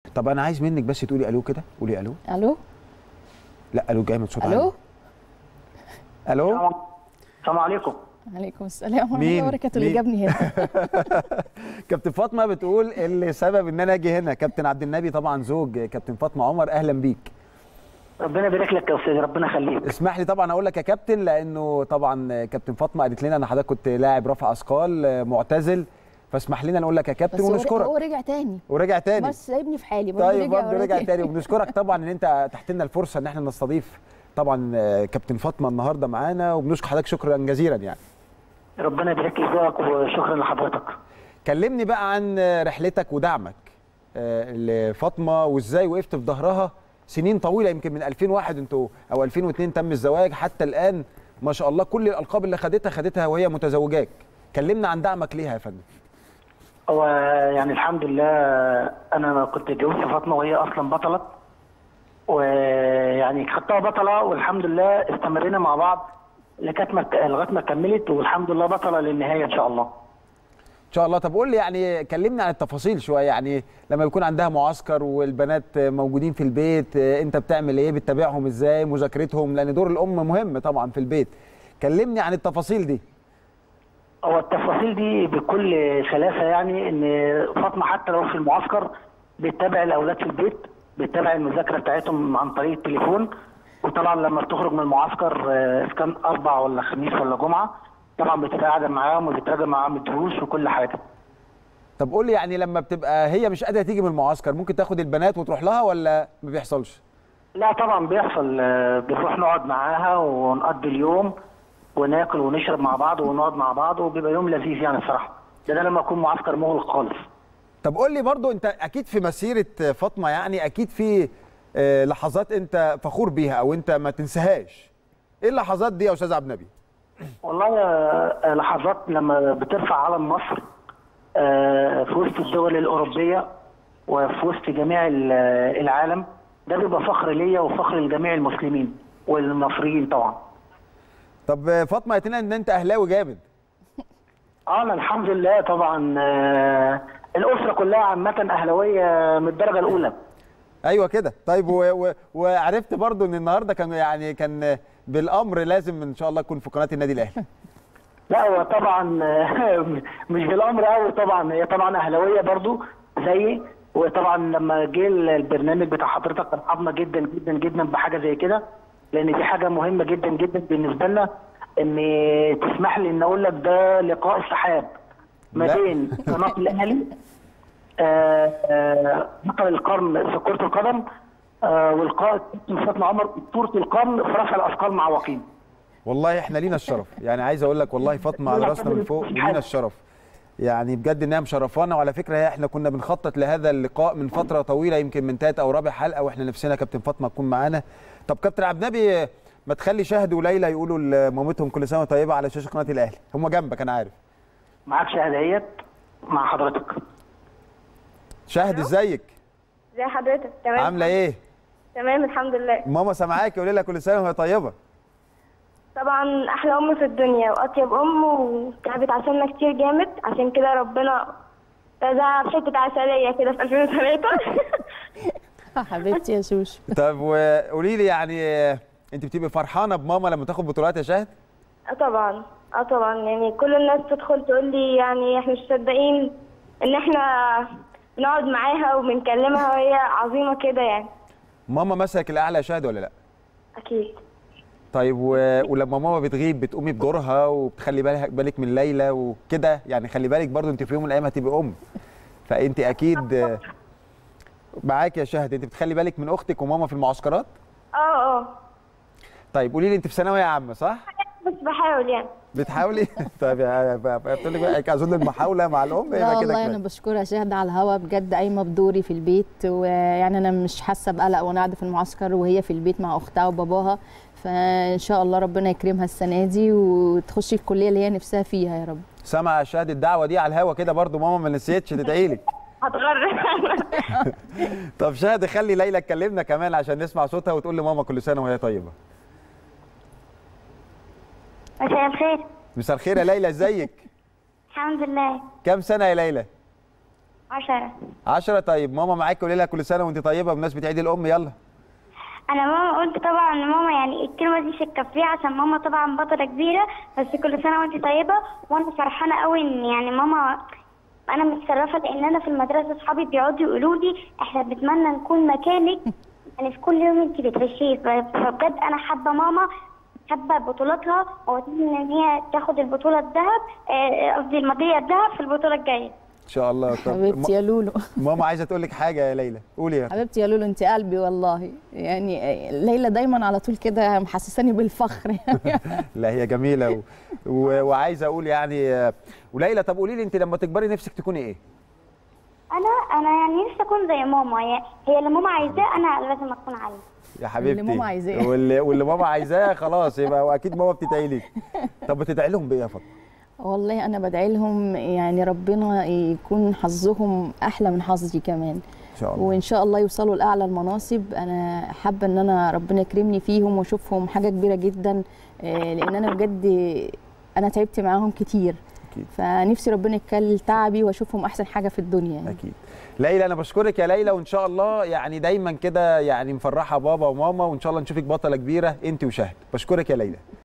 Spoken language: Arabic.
طب انا عايز منك بس تقولي الو كده، قولي الو. الو. لا الو جاي من صوت عالي. الو. الو. السلام عليكم. وعليكم السلام ورحمه الله وبركاته. اللي جابني هنا كابتن فاطمه بتقول اللي سبب ان انا اجي هنا كابتن عبد النبي طبعا زوج كابتن فاطمه عمر. اهلا بيك. ربنا يبارك لك يا استاذ، ربنا يخليك. اسمح لي طبعا اقول لك يا كابتن، لانه طبعا كابتن فاطمه قالت لنا ان حضرتك كنت لاعب رفع اثقال معتزل، فاسمح لنا نقول لك يا كابتن ونشكرك. هو رجع تاني ورجع تاني بس سايبني في حالي برضه. طيب برضه رجع تاني وبنشكرك طبعا ان انت اتحت لنا الفرصه ان احنا نستضيف طبعا كابتن فاطمه النهارده معانا، وبنشكر حضرتك شكرا جزيلا يعني. ربنا يبارك لك وشكرا لحضرتك. كلمني بقى عن رحلتك ودعمك لفاطمه، وازاي وقفت في ظهرها سنين طويله، يمكن من 2001 انتوا او 2002 تم الزواج حتى الان ما شاء الله كل الالقاب اللي خدتها وهي متزوجاك. كلمنا عن دعمك ليها يا فندم. هو يعني الحمد لله انا كنت اتجوزت فاطمه وهي اصلا بطله، ويعني خدتها بطله والحمد لله استمرينا مع بعض لغايه ما كملت، والحمد لله بطله للنهايه ان شاء الله. ان شاء الله. طب قول لي يعني كلمني عن التفاصيل شويه، يعني لما يكون عندها معسكر والبنات موجودين في البيت انت بتعمل ايه؟ بتتابعهم ازاي؟ مذاكرتهم، لان دور الام مهم طبعا في البيت. كلمني عن التفاصيل دي. هو التفاصيل دي بكل سلاسه، يعني ان فاطمه حتى لو في المعسكر بتتابع الاولاد في البيت، بتتابع المذاكره بتاعتهم عن طريق التليفون، وطبعا لما بتخرج من المعسكر اذا كان اربع ولا خميس ولا جمعه طبعا بتبقى قاعده معاهم وبتراجع معاهم الدروس وكل حاجه. طب قول لي يعني لما بتبقى هي مش قادره تيجي من المعسكر ممكن تاخد البنات وتروح لها ولا ما بيحصلش؟ لا طبعا بيحصل، بنروح نقعد معاها ونقضي اليوم وناكل ونشرب مع بعض ونقعد مع بعض، وبيبقى يوم لذيذ يعني الصراحه. ده لما اكون معسكر مغلق خالص. طب قول لي برضو انت اكيد في مسيره فاطمه يعني اكيد في لحظات انت فخور بيها او انت ما تنساهاش. ايه اللحظات دي يا استاذ عبد النبي؟ والله لحظات لما بترفع علم مصر في وسط الدول الاوروبيه وفي وسط جميع العالم، ده بيبقى فخر ليا وفخر لجميع المسلمين والمصريين طبعا. طب فاطمه قالت لنا ان انت اهلاوي جامد. انا الحمد لله طبعا الاسره كلها عامه اهلاويه من الدرجه الاولى. ايوه كده. طيب وعرفت برضو ان النهارده كان بالامر لازم ان شاء الله يكون في قناه النادي الاهلي. لا هو طبعا مش بالامر قوي طبعا، هي طبعا اهلاويه برضو زيي، وطبعا لما جه البرنامج بتاع حضرتك رحبنا جدا جدا جدا بحاجه زي كده، لان دي حاجه مهمه جدا جدا بالنسبه لنا، ان تسمح لي ان اقول لك ده لقاء السحاب ما بين قناه الاهلي بطل القرن في كره القدم والقائد فاطمه عمر اسطوره القرن في رفع الاثقال مع وقيم. والله احنا لينا الشرف، يعني عايز اقول لك والله فاطمه على راسنا من فوق ولينا الشرف. يعني بجد انها مشرفانا، وعلى فكره احنا كنا بنخطط لهذا اللقاء من فتره طويله، يمكن من ثالث او رابع حلقه واحنا نفسنا كابتن فاطمه تكون معانا. طب كابتن عبد النبي ما تخلي شهد وليلى يقولوا لمامتهم كل سنه طيبه على شاشه قناه الاهلي، هم جنبك انا عارف. معاك شهد اهيت مع حضرتك. شهد ازيك؟ ازي حضرتك؟ تمام. عامله ايه؟ تمام الحمد لله. ماما سامعاكي، قولي لها كل سنه وهي طيبه. طبعا احلى ام في الدنيا واطيب ام، وتعبت عشاننا كتير جامد، عشان كده ربنا رزقها بحته عسليه كده في 2003. حبيبتي يا شوشو. طب وقولي لي يعني انت بتبقي فرحانه بماما لما تاخد بطولات يا شهد؟ طبعا طبعا، يعني كل الناس تدخل تقول لي يعني احنا مش مصدقين ان احنا بنقعد معاها وبنكلمها وهي عظيمه كده يعني. ماما مثلك الاعلى يا شهد ولا لا؟ اكيد. طيب ولما ماما بتغيب بتقومي بدورها وبتخلي بالك من ليلى وكده، يعني خلي بالك برضو انت في يوم من الايام هتبقي ام، فانت اكيد معاك يا شهد. انت بتخلي بالك من اختك وماما في المعسكرات؟ اه. طيب قولي لي انت في ثانويه عامه صح؟ بس بحاول يعني. بتحاولي؟ طيب بتقول لك بقى اظن المحاوله مع الام لا والله انا بشكرها شهد على الهوا بجد، قايمه بدوري في البيت، ويعني انا مش حاسه بقلق وانا قاعده في المعسكر وهي في البيت مع اختها وباباها، فان شاء الله ربنا يكرمها السنه دي وتخشي الكليه اللي هي نفسها فيها يا رب. سامعه شهد الدعوه دي على الهوا كده برضو، ماما ما نسيتش تدعي لك. هتغرق. طب شهد خلي ليلى تكلمنا كمان عشان نسمع صوتها وتقول لماما كل سنه وهي طيبه. مساء الخير. مساء الخير يا ليلى، ازيك؟ الحمد لله. كام سنه يا ليلى؟ 10. 10. طيب ماما معاك، قولي لها كل سنه وانت طيبه بمناسبه عيد الام. يلا. انا ماما قلت طبعا ماما يعني الكلمه دي مش هتكفيها عشان ماما طبعا بطله كبيره، بس كل سنه وانت طيبه. وانا فرحانه قوي ان يعني ماما، انا متشرفه لان انا في المدرسه اصحابي بيقعدوا يقولوا لي احنا بنتمنى نكون مكانك، يعني في كل يوم انت بتغشيه. فبجد انا حابه ماما، حابه بطولاتها، واتمنى ان هي تاخد البطوله الذهب، قصدي الميداليه الذهب في البطوله الجايه ان شاء الله. حبيبتي يا لولو. ماما عايزه تقول لك حاجه يا ليلى، قولي يا حبيبتي يا لولو، انت قلبي والله. يعني ليلى دايما على طول كده محسساني بالفخر. لا هي جميله وعايزه اقول يعني وليلى، طب قولي لي انت لما تكبري نفسك تكوني ايه؟ انا يعني نفسي اكون زي ماما، هي اللي ماما عايزاه انا لازم اكون عليه. يا حبيبتي اللي ماما عايزاه. واللي ماما عايزاه خلاص يبقى، واكيد ماما بتدعي لك. طب بتدعي لهم بايه يا فاطمه؟ والله انا بدعي لهم يعني ربنا يكون حظهم احلى من حظي كمان ان شاء الله، وان شاء الله يوصلوا لاعلى المناصب. انا حابه ان انا ربنا يكرمني فيهم واشوفهم حاجه كبيره جدا، لان انا بجد انا تعبت معاهم كتير. أكيد. فنفسي ربنا يكلل تعبي واشوفهم احسن حاجه في الدنيا يعني. اكيد. ليلى انا بشكرك يا ليلى، وان شاء الله يعني دايما كده يعني مفرحه بابا وماما، وان شاء الله نشوفك بطله كبيره انت وشهد. بشكرك يا ليلى.